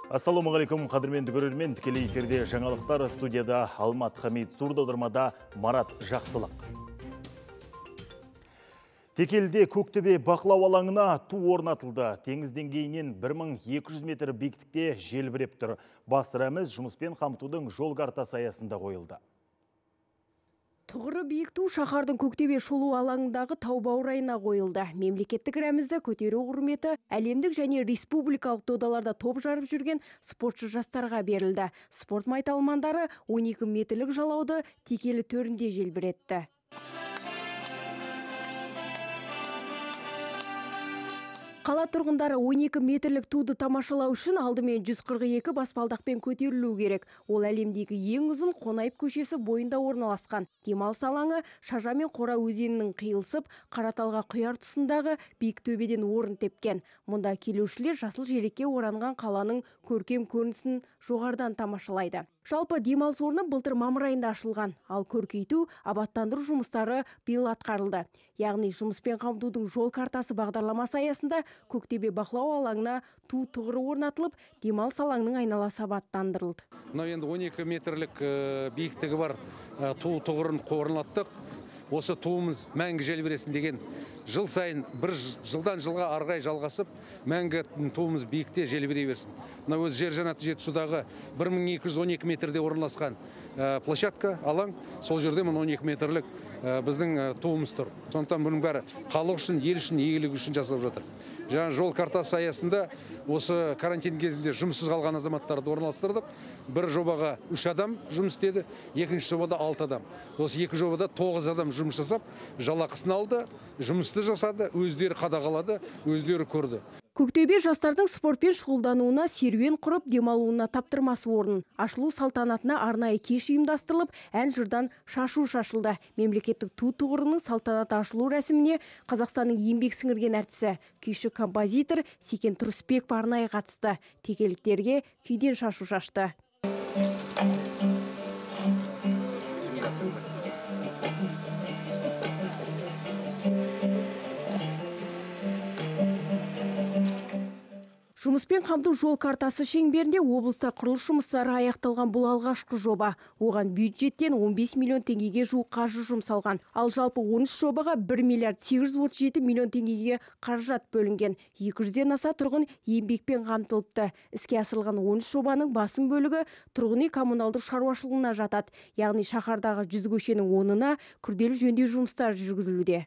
Ассалаумағалейкум, қадірменді көрермен, тікелей эфирде жаңалықтар, студияда Алмат Хамид, сурдаудармада Марат Жақсылық. Текелде Көктөбе бақылау алаңына ту орнатылды. Теңіз деңгейінен 1200 метр биіктікте желбіреп тұр. Бас рәміз жұмыспен қамтудың жол картасы аясында қойылды. Тұғыры биік ту шаһардың Көктөбе шолу алаңындағы тау баурайына қойылды. Мемлекеттік рәмізді көтеру құрметі әлемдік және республикалық додаларда топ жарып жүрген спортшы жастарға берілді. Спорт майталмандары 12 метрлік жалауды текелі төрінде желбіретті. Қала тұрғындары 12 метрлік туды тамашалау үшін алдымен 142 баспалдақпен көтерілу керек. Ол әлемдегі ең ұзын Қонаев көшесі бойында орналасқан. Демалыс алаңы Шажа мен Қора өзенінің қиылысып, Қараталға құяр тұсындағы биік төбеден орын тепкен. Мұнда келушілер жасыл желекке оранған қаланың көркем көрінісін жоғарыдан тамашалайды. Жалпы демалыс орны былтыр мамыр айында ашылған, ал көркейту, абаттандыру жұмыстары биыл атқарылды. Яғни жұмыспен қамтудың жол картасы бағдарламасы аясында Көктөбе бақылау алаңына ту тұғыры орнатылып, демалыс алаңның айналасы абаттандырылды. Мынау енді 12 метрлік биіктігі бар ту тұғырын орнаттық. Осы туымыз мәңгі желбіресін деген жыл сайын бір жылдан жылға арғай жалғасып, мәңгі туымыз биікте желбірей берсін. Мына өз жер жаннаты Жетісудағы 1212 метрде орналасқан площадка, алаң, сол жерде 12 метрлік біздің туымыз тұр. Сондықтан бұның бәрі халық үшін, ел үшін, игілік үшін жасап жатыр. Жаңа жол картасы аясында осы карантин кезінде жұмыссыз қалған азаматтарды орналастырдық. Бір жобаға 3 адам жұмыс істеді, екінші жобада 6 адам. Осы екі жобада 9 адам жұмыс жасап, жалақысын алды, жұмысты жасады, өздері қадағалады, өздері көрді. Көктөбе жастардың спортпен шұғылдануына, серуен құрып, демалуына таптырмас орын. Ашылу салтанатына арнайы кеш ұйымдастырылып, ән жырдан шашу шашылды. Мемлекеттік ту тұғырының салтанаты ашылу рәсіміне Қазақстанның еңбек сіңірген әртісі, күйші композитор Секен Тұрысбек арнайы қатысты. Текеліктерге күйден шашу шашты. Жұмыспен қамту жол картасы шеңберінде облыста құрылыс жұмыстары аяқталған бұл алғашқы жоба. Оған бюджеттен 15 миллион теңгеге жуық қаржы жұмсалған. Ал жалпы 13 жобаға 1 миллиард 837 миллион теңгеге қаражат бөлінген. 200-ден аса тұрғын еңбекпен қамтылыпты. Іске асырылған 13 жобаның басым бөлігі тұрғын үй коммуналдық шаруашылығына жатады. Яғни шаһардағы 100 көшенің 10-ына күрделі жөндеу жұмыстары жүргізілуде.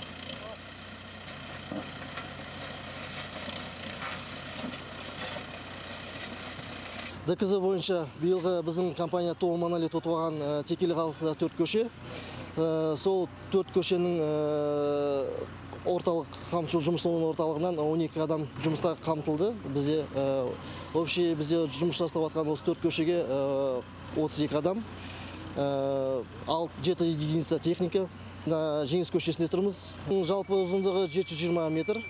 ДКЗ бойынша биылғы біздің компания толық монолит отыған Текелі қаласында 4 көше. Сол 4 көшенің орталық қамту жұмысының орталығынан 12 адам жұмысқа қамтылды. Бізде жұмыс жасап жатқан осы 4 көшеге 32 адам, ал 7 единица техника. Жеңіс көшесінде тұрмыз. Жалпы ұзындығы 720 метр.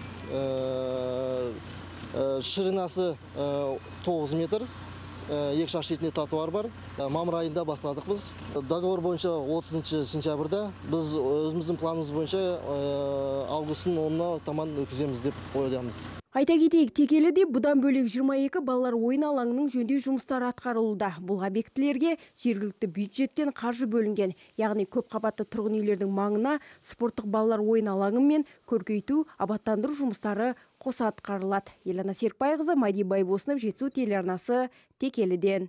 Ширинасы 9 метр, 2 шақ шетінде тротуар бар. Мамыр айында бастадық біз. Договор бойынша 30 сентябрьда. Біз өзіміздің планымыз бойынша августтың 10-на таман өткіземіз деп ойладамыз. Айта кетейік, Текеліде бұдан бөлек 22 балалар ойын алаңының жөндеу жұмыстары атқарылуда. Бұл объектілерге жергілікті бюджеттен қаржы бөлінген. Яғни көп қабатты тұрғын үйлердің маңына спорттық балалар ойын алаңы мен көркейту, абаттандыру жұмыстары қоса атқарылады. Елена Серікбайқызы, Майди Байбосынов, Жетісу телеарнасы, Текеліден.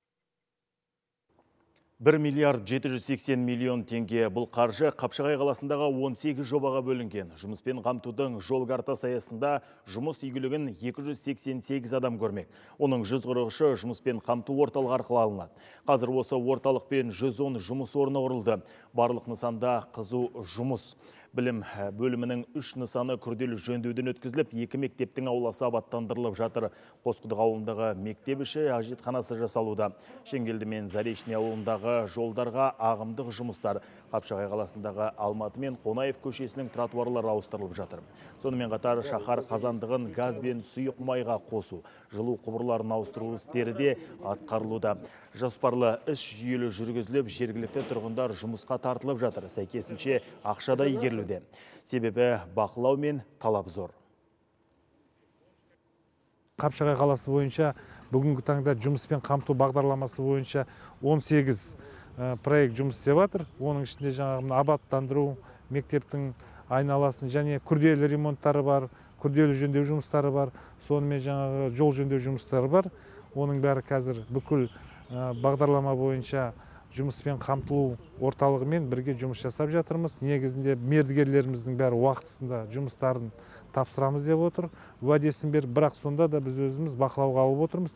1 миллиард 780 миллион теңге бұл қаржы Қапшағай қаласындағы 18 жобаға бөлінген. Жұмыспен қамтудың жол картасы аясында жұмыс игілігін 288 адам көрмек. Оның 143-і жұмыспен қамту орталығы арқылы алынады. Қазір осы орталықпен 110 жұмыс орны құрылды. Барлық нысанда қызу жұмыс. Білім бөлімінің 3 нысаны күрделі жөндеуден өткізіліп, 2 мектептің ауласы абаттандырылып жатыр. Қосқұдық ауылындағы мектеп іші әжетханасы жасалуда. Шеңгелді мен Заречный ауылындағы жолдарға ағымдық жұмыстар. Қапшағай қаласындағы Алматы мен Қонаев көшесінің тротуарлары ауыстырылып жатыр. Сонымен қатар шаһар қазандығын газ бен сұйық майға қосу, жылу құбырларын ауыстыру істері де атқарылуда. Жоспарлы іс жүйелі жүргізіліп, жергілікті тұрғындар жұмысқа тартылып жатыр. Сәйкесінше ақшада игерілуде. Себебі бақылау мен талап зор. Қапшағай қаласы бойынша Бүгінгі таңда жұмыспен қамту бағдарламасы бойынша 18 проект жұмыс істеп жатыр. Оның ішінде жаңағы абаттандыру, мектептің айналасын және күрделі ремонттары бар, күрделі жөндеу жұмыстары бар, сонымен жаңағы жол жөндеу жұмыстары бар. Оның бәрі қазір бүкіл бағдарлама бойынша жұмыспен қамтылу орталығымен бірге жұмыс жасап жатырмыз. Негізінде мердігерлеріміздің бәрі уақытысында жұмыстарын тапсырамыз деп отыр. Уәдесін беріп, бірақ сонда да біз өзіміз бақылауға алып отырмыз.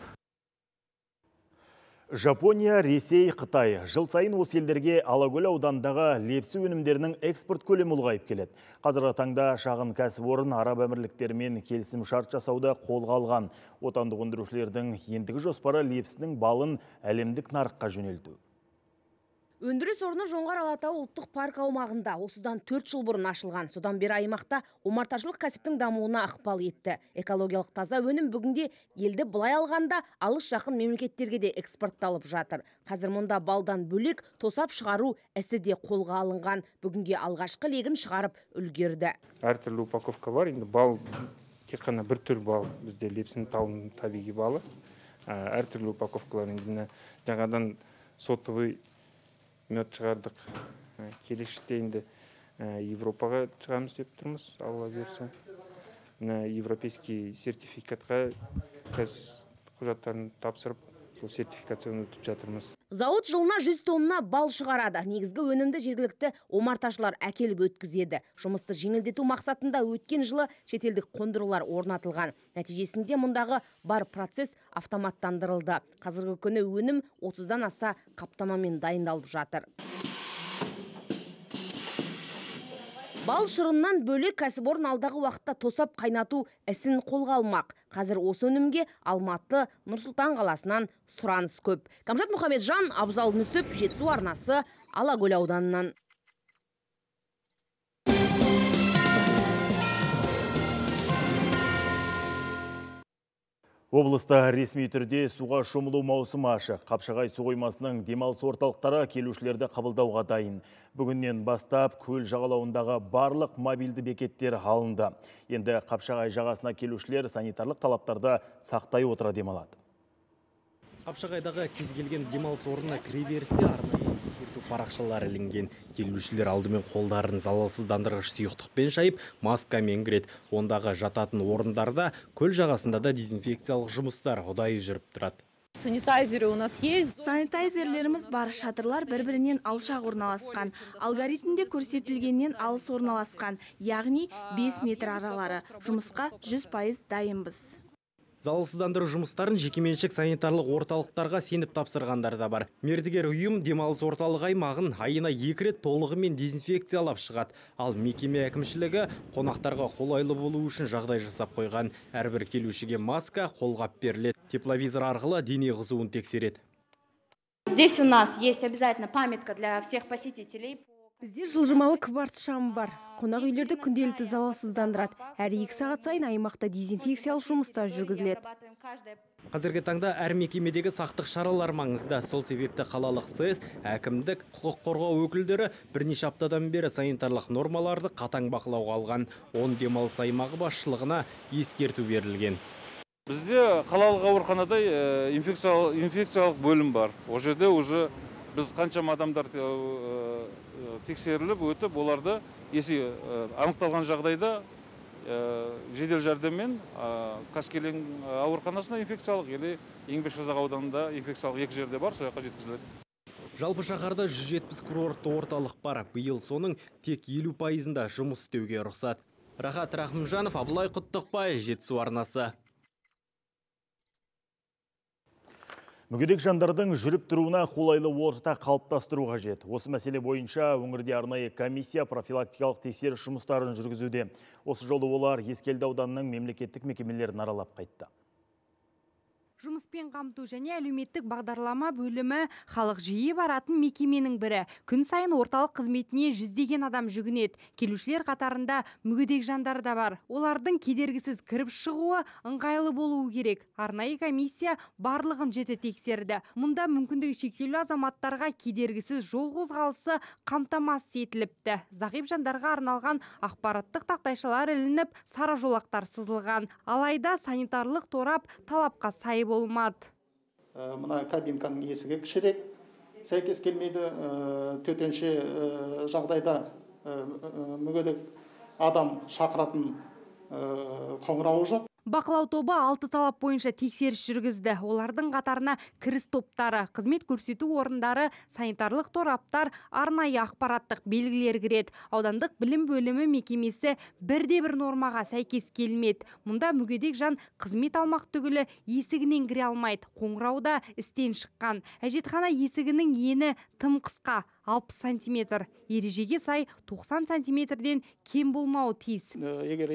Жапония, Ресей, Қытай жыл сайын осы елдерге Алакөл ауданындағы лепсі өнімдерінің экспорт көлемі ұлғайып келеді. Қазіргі таңда шағын кәсіпорын Араб әмірліктерімен келісім шарт жасауды қолға алған. Отандық өндірушілердің ендігі жоспары лепсінің балын әлемдік нарыққа жөнелту. Өндіріс орны Жоңғар Алатау ұлттық парк аумағында осыдан 4 жыл бұрын ашылған. Содан бері аймақта омарташылық кәсіптің дамуына ықпал етті. Экологиялық таза өнім бүгінде елді былай алғанда алыс жақын мемлекеттерге де экспортталып жатыр. Қазір мұнда балдан бөлек тосап шығару ісі де қолға алынған. Бүгінге алғашқы легін шығарып үлгерді. Әртүрлі упаковка бар. Енді бал тек қана бір түр бал, бізде лепсін тауының табиғи балы. Әртүрлі упаковкалар енді жаңадан сотовый мед шығардық. Келешекте енді Европаға шығамыз деп тұрмыз, алла берсе. Европейский сертификатқа құжаттарын тапсырып, сол сертификацияны өтіп жатырмыз. Зауыт жылына 100 тонна бал шығарады. Негізгі өнімді жергілікті омарташылар әкеліп өткізеді. Жұмысты жеңілдету мақсатында өткен жылы шетелдік қондырғылар орнатылған. Нәтижесінде мұндағы бар процесс автоматтандырылды. Қазіргі күні өнім 30-дан аса қаптамамен дайындалып жатыр. Бал шырыннан бөлек кәсіпорын алдағы уақытта тосап қайнату ісін қолға алмақ. Қазір осы өнімге Алматы, Нұр-Сұлтан қаласынан сұраныс көп. Камжат Мұхамеджан, Абзал Нүсіп, Жетісу арнасы, Алакөл ауданынан. Облыста ресми түрде суға шомылу маусымы ашық. Қапшағай су қоймасының демалыс орталықтары келушілерді қабылдауға дайын. Бүгіннен бастап көл жағалауындағы барлық мобильді бекеттер алынды. Енді Қапшағай жағасына келушілер санитарлық талаптарды сақтай отыра демалады. Қапшағайдағы кез келген демалыс орнына кіре берсе арнайы ескерту парақшалары ілінген. Келушілер алдымен қолдарын залалсыздандырғыш сұйықтықпен шайып, маскамен кіреді. Ондағы жататын орындарда көл жағасында да дезинфекциялық жұмыстар ұдайы жүріп тұрады. Санитайзері у нас есть. Санитайзерлеріміз бар, шатырлар бір-бірінен алшақ орналасқан. Алгоритмде көрсетілгеннен алыс орналасқан, яғни 5 метр аралары. Жұмысқа 100% дайынбыз. Залалсыздандыру жұмыстарын жекеменшік санитарлық орталықтарға сеніп тапсырғандар да бар. Мердігер ұйым демалыс орталық аймағын айына 2 рет толығымен дезинфекциялап шығады. Ал мекеме әкімшілігі қонақтарға қолайлы болу үшін жағдай жасап қойған. Әрбір келушіге маска қолғап беріледі. Тепловизор арқылы дене қызуын тексереді. Здесь у нас есть обязательно памятка для всех посетителей. Бізде жылжымалы кварц шамы бар. Қонақ үйлерді күнделікті залалсыздандырады. Әр 2 сағат сайын аймақта дезинфекциялық жұмыстар жүргізіледі. Қазіргі таңда әр мекемедегі сақтық шаралар маңызды. Сол себепті қалалық СС, әкімдік, құқық қорғау өкілдері бірнеше аптадан бері санитарлық нормаларды қатаң бақылауға алған. 10 демалыс аймағы басшылығына ескерту берілген. Бізде қалалық ауруханада инфекциялық бөлім бар. О жерде уже біз қаншама адамдар тексеріліп өтіп, оларды анықталған жағдайда жедел жәрдеммен Қаскелең ауруханасына инфекциялық, или Еңбекшіқазақ ауданында инфекциялық 2 жерде бар, сояққа жеткізіледі. Жалпы шаһарда 170 курортты орталық бар. Биыл соның тек 50%-ында жұмыс істеуге рұқсат. Рахат Рахымжанов, Абылай Құттықбай, Жетісу арнасы. Мүгедек жандардың жүріп тұруына қолайлы орта қалыптастыру қажет. Осы мәселе бойынша өңірде арнайы комиссия профилактикалық тексеріс жұмыстарын жүргізуде. Осы жолы олар Ескелді ауданының мемлекеттік мекемелерін аралап қайтты. Жұмыспен қамту және әлеуметтік бағдарлама бөлімі халық жиі баратын мекеменің бірі. Күн сайын орталық қызметіне жүздеген адам жүгінеді. Келушілер қатарында мүгедек жандар да бар. Олардың кедергісіз кіріп шығуы ыңғайлы болуы керек. Арнайы комиссия барлығын жіті тексерді. Мұнда мүмкіндігі шектеулі азаматтарға кедергісіз жол қозғалысы қамтамасыз етіліпті. Зағип жандарға арналған ақпараттық тақтайшалар ілініп, сара жолақтар сызылған. Алайда санитарлық торап талапқа сай болмады. Мына кабинканың есігі кішірек, сәйкес келмейді. Төтенше жағдайда мүгедек адам шақыратын қоңырауы жоқ. Бақылау тобы 6 талап бойынша тексеріс жүргізді. Олардың қатарына кіріс топтары, қызмет көрсету орындары, санитарлық тораптар, арнайы ақпараттық белгілер кіреді. Аудандық білім бөлімі мекемесі бірде-бір нормаға сәйкес келмеді. Мұнда мүгедек жан қызмет алмақ түгілі есігінен кіре алмайды. Қоңырауда істен шыққан. Әжетхана есігінің ені тым қысқа, 60 сантиметр. Ережеге сай 90 сантиметрден кем болмауы тиіс. Егер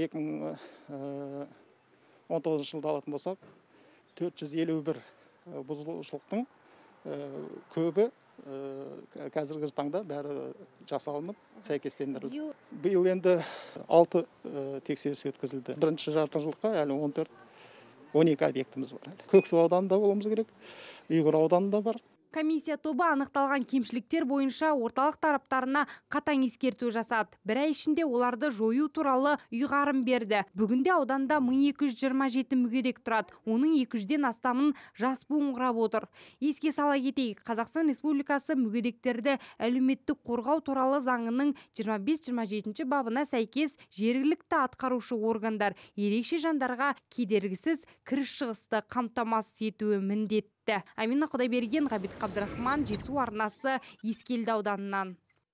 2019 жылда алатын болсақ, 451 бұзушылықтың көбі қазіргі таңда бәрі жасалынып, сәйкестендірілді. Биыл енді 6 тексеріс өткізілді. Бірінші жартыжылдыққа әлі 14-12 объектіміз бар. Көксу ауданында болуымыз керек, Ұйғыр ауданында бар. Комиссия тобы анықталған кемшіліктер бойынша орталық тараптарына қатаң ескерту жасады. Бір ай ішінде оларды жою туралы ұйғарым берді. Бүгінде ауданда 1227 мүгедек тұрады. Оның 200-ден астамын жас буын құрап отыр. Еске сала кетейік, Қазақстан Республикасы мүгедектерді әлеуметтік қорғау туралы заңының 25-27 бабына сәйкес жергілікті атқарушы органдар ерекше жандарға кедергісіз кіріс-шығысты қамтамасыз етуі міндетті. Амина Құдайберген, Ғабит Қабдырахман, Жетісу арнасы, Ескелді ауданынан.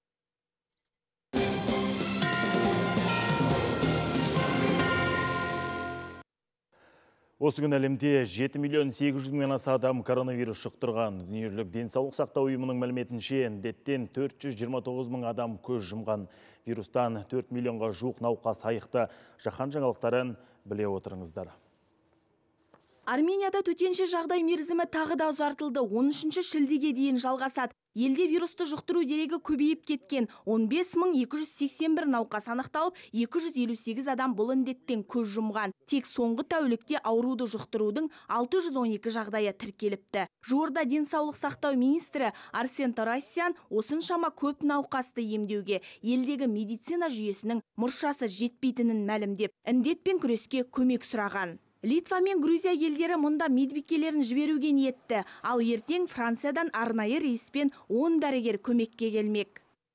Осы күн әлемде 7.800.000 аса адам коронавирус жұқтырған. Дүниежүзілік денсаулық сақтау ұйымының мәліметінше індеттен 429.000 адам көз жұмған. Вирустан 4 миллионға жуық науқас айықты. Жаһан жаңалықтарын біле отырыңыздар. Арменияда төтенше жағдай мерзімі тағы да ұзартылды. 13 шілдеге дейін жалғасады. Елде вирусты жұқтыру дерегі көбейіп кеткен. 15.281 науқас анықталып, 258 адам бұл індеттен көз жұмған. Тек соңғы тәулікте ауруды жұқтырудың 612 жағдайы тіркеліпті. Жуырда денсаулық сақтау министрі Арсен Тарасян осыншама көп науқасты емдеуге елдегі медицина жүйесінің мұршасы жетпейтінін мәлімдеп, індетпен күреске көмек сұраған. Литва мен Грузия елдері мұнда медбикелерін жіберуге ниетті, ал ертең Франциядан арнайы рейспен 10 дәрігер көмекке келмек.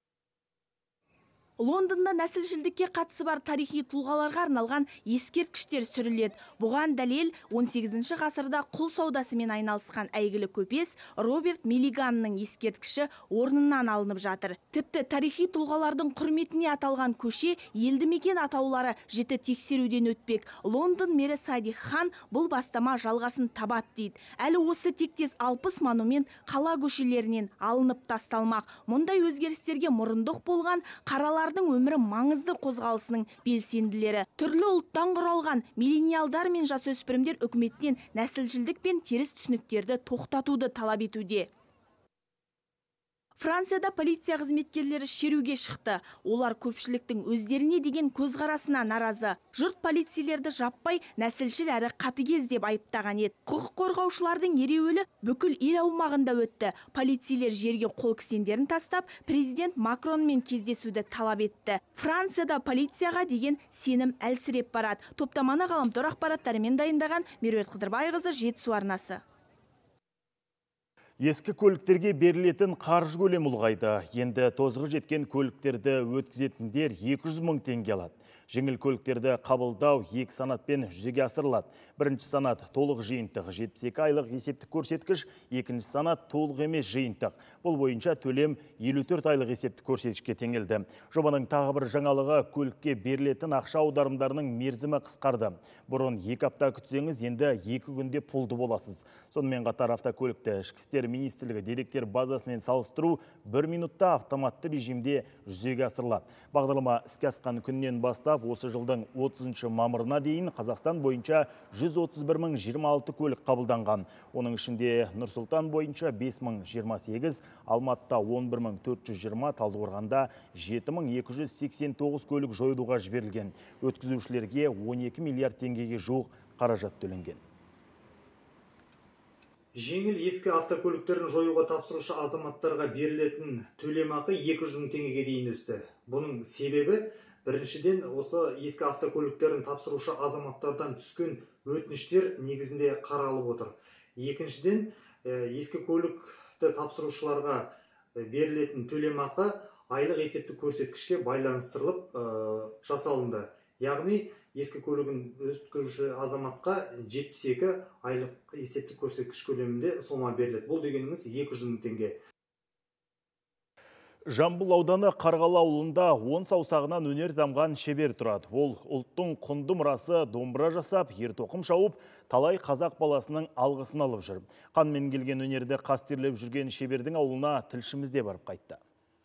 Лондонда нәсілшілдікке қатысы бар тарихи тұлғаларға арналған ескерткіштер сүріледі. Бұған дәлел 18 ғасырда құл саудасымен айналысқан әйгілі көпес Роберт Миллиганның ескерткіші орнынан алынып жатыр. Тіпті тарихи тұлғалардың құрметіне аталған көше елді мекен атаулары жіті тексеруден өтпек. Лондон мері Садик Хан бұл бастама жалғасын табады дейді. Әлі осы тектес 60 монумент қала көшелерінен алынып тасталмақ. Мұндай өзгерістерге мұрындық болған қаралардың өмірі маңызды қозғалысының белсенділері. Түрлі ұлттан құралған миллениалдар мен жасөспірімдер үкіметтен нәсілшілдік пен теріс түсініктерді тоқтатуды талап етуде. Францияда полиция қызметкерлері шеруге шықты. Олар көпшіліктің өздеріне деген көзқарасына наразы. Жұрт полицейлерді жаппай нәсілшіл әрі қатыгез деп айыптаған еді. Құқық қорғаушылардың ереуілі бүкіл ел аумағында өтті. Полицейлер жерге қол кісендерін тастап, президент Макронмен кездесуді талап етті. Францияда полицияға деген сенім әлсіреп барады. Топтаманы ғаламтор ақпараттарымен дайындаған Меруерт Қыдырбайқызы, Жетісу арнасы. Ескі көліктерге берілетін қаржы көлемі ұлғайды. Енді тозығы жеткен көліктерді өткізетіндер 200 мың теңге алады. Жеңіл көліктерді қабылдау 2 санатпен жүзеге асырылады. Бірінші санат толық жиынтық 72 айлық есептік көрсеткіш, екінші санат толық емес жиынтық. Бұл бойынша төлем 54 айлық есептік көрсеткішке теңелді. Жобаның тағы бір жаңалығы көлікке берілетін ақша аударымдарының мерзімі қысқарды. Бұрын 2 апта күтсеңіз, енді 2 күнде пұлды боласыз. Сонымен қатар автокөлікті ішкі істер министрлігі деректер базасымен салыстыру 1 минутта автоматты режимде жүзеге асырылады. Бағдарлама іске асқан күннен бастап осы жылдың 30 мамырына дейін Қазақстан бойынша 131.026 көлік қабылданған. Оның ішінде Нұр-Сұлтан бойынша 5.028, Алматыда 11.420, Талдықорғанда 7.289 көлік жойылуға жіберілген. Өткізушілерге 12 миллиард теңгеге жуық қаражат төленген. Жеңіл ескі автокөліктерін жоюға тапсырушы азаматтарға берілетін төлемақы 200 мың теңгеге дейін өсті. Бұның себебі біріншіден осы ескі автокөліктерін тапсырушы азаматтардан түскен өтініштер негізінде қаралып отыр. Екіншіден, ескі көлікті тапсырушыларға берілетін төлемақы айлық есептік көрсеткішке байланыстырылып жасалынды. Яғни ескі көлігін өткізуші азаматқа 72 айлық есептік көрсеткіш көлемінде сома беріледі. Бұл дегеніңіз 200 мың теңге. Жамбыл ауданы Қарғалы ауылында 10 саусағынан өнер дамған шебер тұрады. Ол ұлттың құнды мұрасы домбыра жасап, ертоқым шауып, талай қазақ баласының алғысын алып жүр. Қанмен келген өнерді қастерлеп жүрген шебердің ауылына тілшіміз де барып қайтты.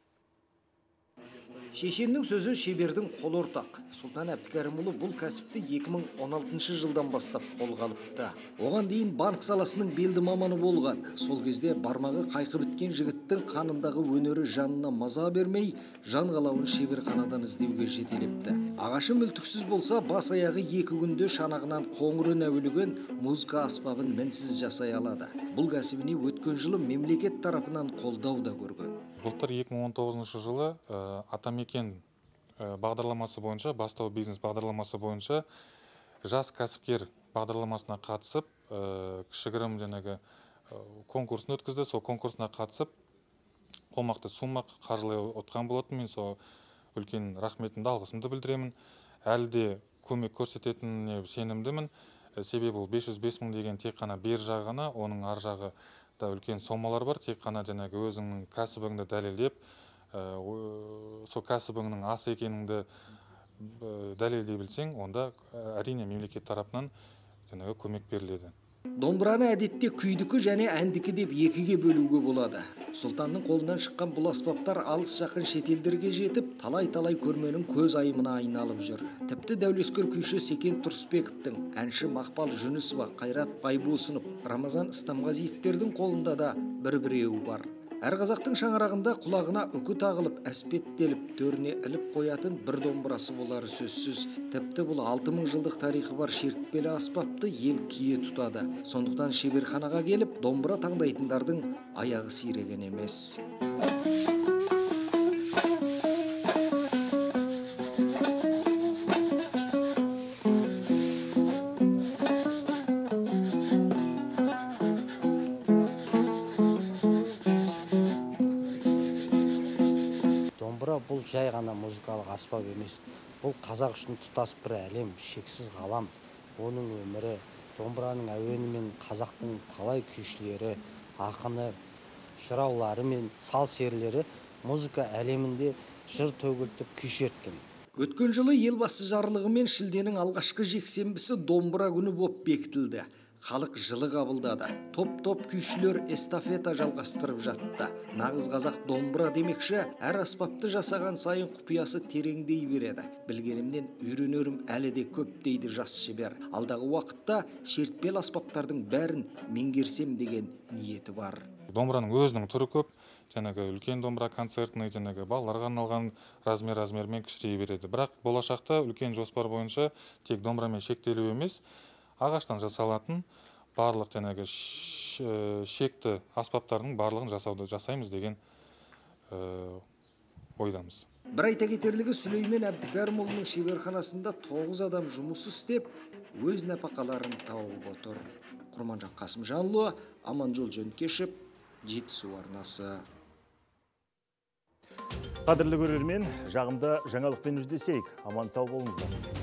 Шешеннің сөзі шебердің қол ортақ. Сұлтан Әбдікәрімұлы бұл кәсіпті 2016 жылдан бастап қолға алыпты. Оған дейін банк саласының белді маманы болған. Сол кезде бармағы қайқы біткен жігіттің қанындағы өнері жанына маза бермей, жан қалауын шеберханадан іздеуге жетелепті. Ағашы мүлтіксіз болса, бас аяғы 2 күнде шанағынан қоңыр үн әуелеген музыка аспабын мінсіз жасай алады. Бұл кәсібіне өткен жылы мемлекет тарапынан қолдау да көрген. Былтыр 2019 жылы Атамекен бағдарламасы бойынша, бастау бизнес бағдарламасы бойынша жас кәсіпкер бағдарламасына қатысып, кішігірім конкурсын өткізді. Сол конкурсына қатысып, қомақты сумма қаржылай отқан болатын. Мен сол үлкен рахметімді, алғысымды білдіремін. Әлі де көмек көрсететініне сенімдімін. Себебі бұл 505 мың деген тек қана бер жағы ғана, оның ар жағы үлкен сомалар бар. Тек қана өзіңнің кәсібіңді дәлелдеп, сол кәсібіңнің ас екеніңді дәлелдей білсең, онда әрине мемлекет тарапынан көмек беріледі. Домбыраны әдетте күйдікі және әндікі деп екіге бөлуге болады. Сұлтанның қолынан шыққан бұл аспаптар алыс жақын шетелдерге жетіп, талай-талай көрменің көз айымына айналып жүр. Тіпті дәулескер күйші Секен Тұрысбековтың, әнші Мақпал Жүнісова, Қайрат Байбосынов, Рамазан Стамғазиевтердің қолында да бір-біреуі бар. Әр қазақтың шаңырағында құлағына үкі тағылып, әспеттеліп, төріне іліп қоятын бір домбырасы болары сөзсіз. Тіпті бұл 6000 жылдық тарихы бар шертпелі аспапты ел кие тұтады. Сондықтан шеберханаға келіп, домбыра таңдайтындардың аяғы сиреген емес. Бұл жай ғана музыкалық аспап емес. Бұл қазақ үшін тұтас бір әлем, шексіз ғалам. Оның өмірі, домбыраның әуені мен қазақтың талай күйшілері, ақыны, жыраулары мен сал серілері музыка әлемінде жыр төгілтіп күй шерткен. Өткен жылы елбасы жарлығымен шілденің алғашқы жексенбісі домбыра күні боп бекітілді. Халық жылы қабылдады. Топ-топ күйшілер эстафета жалғастырып жатты. Нағыз қазақ домбыра демекші, әр аспапты жасаған сайын құпиясы тереңдей береді. Білгенімнен үйренерім әлі де көп дейді жас шебер. Алдағы уақытта шертпел аспаптардың бәрін меңгерсем деген ниеті бар. Домбыраның өзінің түрі көп. Үлкен домбыра концертный, балаларға арналған размермен кішірейе береді. Бірақ болашақта үлкен жоспар бойынша тек домбырамен шектелу емес, ағаштан жасалатын барлық шекті аспаптардың барлығын жасаймыз деген ойдамыз. Бір айта кетерлігі, Сүлеймен Әбдікәрімұлының шеберханасында 9 адам жұмыс істеп, өз нәпақаларын тауып отыр. Құрманжан Қасымжанұлы, Аманжол Жөнкешев, Жетісу арнасы. Қадірлі көрермен, жағымда жаңалықпен жүздесейік. Аман сау болыңыздар.